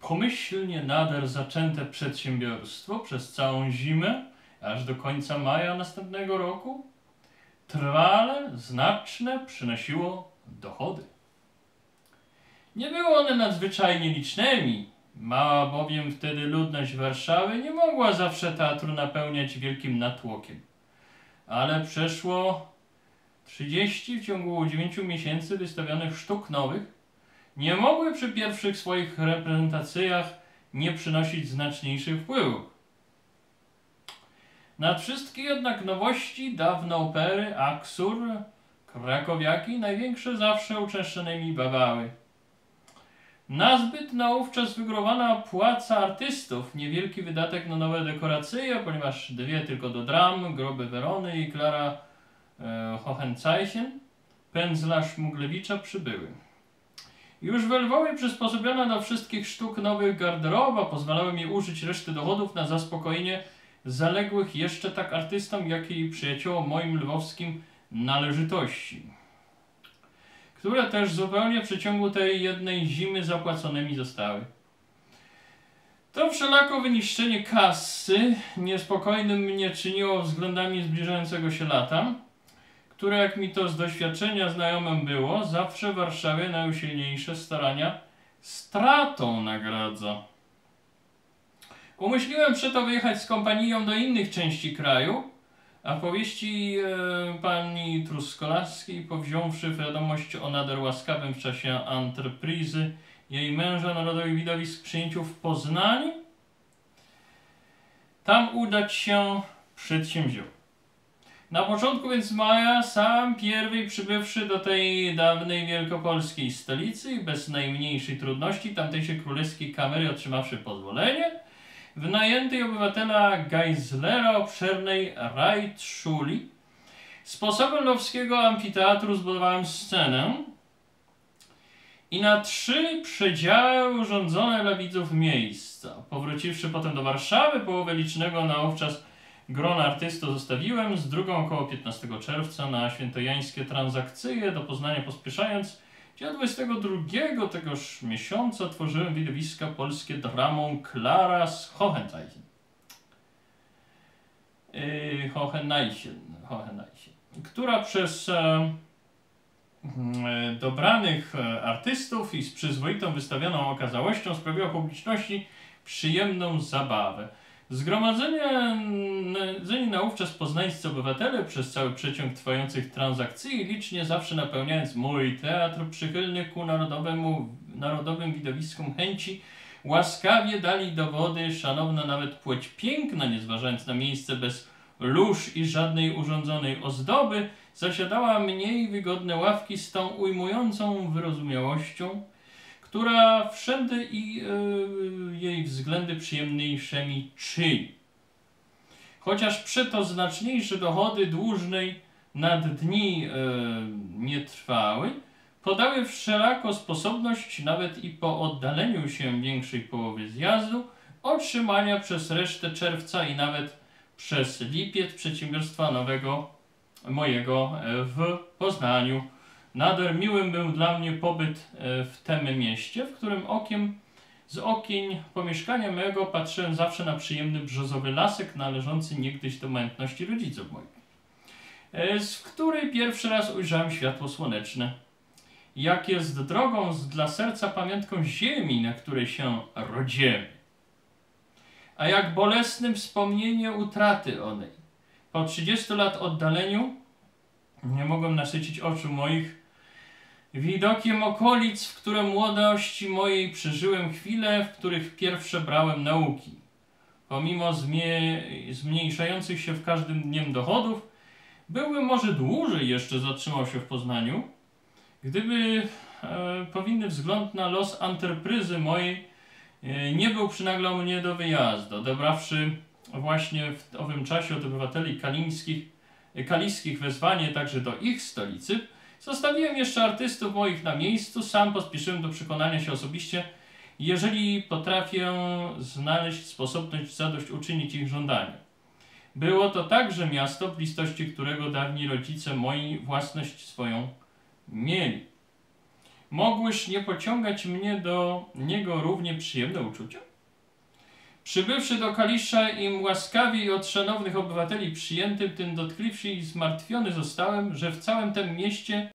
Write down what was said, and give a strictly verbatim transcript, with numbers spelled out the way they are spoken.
pomyślnie nader zaczęte przedsiębiorstwo przez całą zimę, aż do końca maja następnego roku, trwale, znaczne przynosiło dochody. Nie były one nadzwyczajnie licznymi, mała bowiem wtedy ludność Warszawy nie mogła zawsze teatru napełniać wielkim natłokiem. Ale przeszło trzydzieści w ciągu dziewięciu miesięcy wystawionych sztuk nowych nie mogły przy pierwszych swoich reprezentacjach nie przynosić znaczniejszych wpływów. Nad wszystkie jednak nowości dawne opery Aksur, Krakowiaki największe zawsze uczęszczonymi bawały. Nazbyt naówczas wygórowana płaca artystów, niewielki wydatek na nowe dekoracje, ponieważ dwie tylko do dram, Groby Werony i Klara e, Hohenzeichen, pędzla Szmuglewicza przybyły. Już we Lwowie przysposobiona do wszystkich sztuk nowych garderoba pozwalały mi użyć reszty dochodów na zaspokojenie zaległych jeszcze tak artystom, jak i przyjaciołom moim lwowskim należytości, które też zupełnie w przeciągu tej jednej zimy zapłaconymi zostały. To wszelako wyniszczenie kasy niespokojnym mnie czyniło względami zbliżającego się lata, które, jak mi to z doświadczenia znajomym było, zawsze w Warszawie najusilniejsze starania stratą nagradza. Umyśliłem przeto wyjechać z kompanią do innych części kraju, a w powieści e, pani Truskolaskiej, powziąwszy wiadomość o nader łaskawym w czasie antrepryzy jej męża narodowych widowisk przyjęciu w Poznaniu, tam udać się przedsięwziął. Na początku więc maja sam pierwej przybywszy do tej dawnej wielkopolskiej stolicy i bez najmniejszej trudności tamtejszej królewskiej kamery otrzymawszy pozwolenie, w najętej obywatela Geislera obszernej Reitschuli sposobem lwowskiego amfiteatru zbudowałem scenę i na trzy przedziały urządzone dla widzów miejsca. Powróciwszy potem do Warszawy, połowę licznego naówczas grona artystów zostawiłem, z drugą około piętnastego czerwca na świętojańskie transakcje do Poznania pospieszając, gdzie dwudziestego drugiego tegoż miesiąca tworzyłem widowiska polskie dramą Klara z Hohenzeichen. Yy, Hoheneichen, Hoheneichen, która przez e, e, dobranych e, artystów i z przyzwoitą wystawioną okazałością sprawiła publiczności przyjemną zabawę. Zgromadzeni naówczas poznańscy obywatele przez cały przeciąg trwających transakcji, licznie zawsze napełniając mój teatr przychylny ku narodowemu, narodowym widowiskom chęci, łaskawie dali dowody, szanowna nawet płeć piękna, nie zważając na miejsce bez lóż i żadnej urządzonej ozdoby, zasiadała mniej wygodne ławki z tą ujmującą wyrozumiałością, która wszędy i yy, jej względy przyjemniejszymi czyni. Chociaż przeto znaczniejsze dochody dłużnej nad dni yy, nie trwały, podały wszelako sposobność, nawet i po oddaleniu się większej połowy zjazdu, otrzymania przez resztę czerwca i nawet przez lipiec przedsiębiorstwa nowego mojego w Poznaniu. Nader miłym był dla mnie pobyt w tym mieście, w którym okiem z okien pomieszkania mego patrzyłem zawsze na przyjemny brzozowy lasek należący niegdyś do majątności rodziców moich, z której pierwszy raz ujrzałem światło słoneczne. Jak jest drogą dla serca pamiątką ziemi, na której się rodzimy, a jak bolesnym wspomnienie utraty onej. Po trzydziestu lat oddaleniu nie mogłem nasycić oczu moich widokiem okolic, w które młodości mojej przeżyłem chwile, w których pierwsze brałem nauki. Pomimo zmie zmniejszających się w każdym dniem dochodów, byłbym może dłużej jeszcze zatrzymał się w Poznaniu, gdyby e, powinny wzgląd na los antrepryzy mojej e, nie był przynaglał mnie do wyjazdu. Odebrawszy właśnie w owym czasie od obywateli kalińskich, kaliskich wezwanie także do ich stolicy, zostawiłem jeszcze artystów moich na miejscu, sam pospieszyłem do przekonania się osobiście, jeżeli potrafię znaleźć sposobność zadośćuczynić ich żądaniom. Było to także miasto, w bliskości którego dawni rodzice moi własność swoją mieli. mogłyż nie pociągać mnie do niego równie przyjemne uczucia? Przybywszy do Kalisza, im łaskawiej od szanownych obywateli przyjętym, tym dotkliwszy i zmartwiony zostałem, że w całym tym mieście